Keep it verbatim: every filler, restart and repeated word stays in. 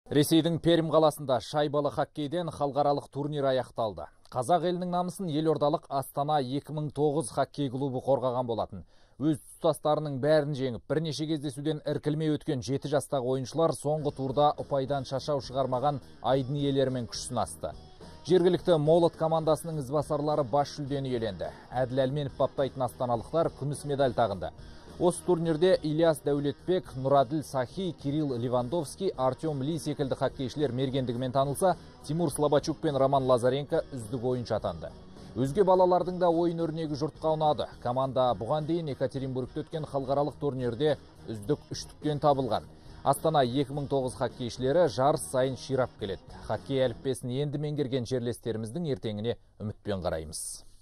Ресейдің Пермь қаласында шайбалы хоккейден халықаралық турнир аяқталды. Қазақ елінің намысын елордалық Астана екі мың тоғыз хоккей клубы қорғаған болатын. Өз тұстастарының бәрін жеңіп, бірнеше кездесуден іркілмей өткен жеті жастағы ойыншылар соңғы турда ұпайдан шашау шығармаған айдын иелерімен күш сынасты. Жергілікті Молот командасының ізбасарлары бас жүлдені иеленді. Әділ Әлменов баптайтын астаналықтар күміс медаль тағынды. Осы турнирде Ильяс Дәулетбек, Нураділ Сахи, Кирилл Ливандовский, Артем Ли секілді хоккейшілер мергендігімен танылса, Тимур Слобачук пен Роман Лазаренко үздік ойыншы атанды. Өзге балалардың да ойын өрнегі жұртқа ұнады. Команда бұған дейін Екатеринбургте өткен халықаралық турнирде үздік үштіктен табылған. Астана екі мың тоғыз хоккейшілері жарыс сайын ширап келеді. Хоккей әліппесін енді меңгерген жерлестеріміздің ертеңіне үмітпен қараймыз.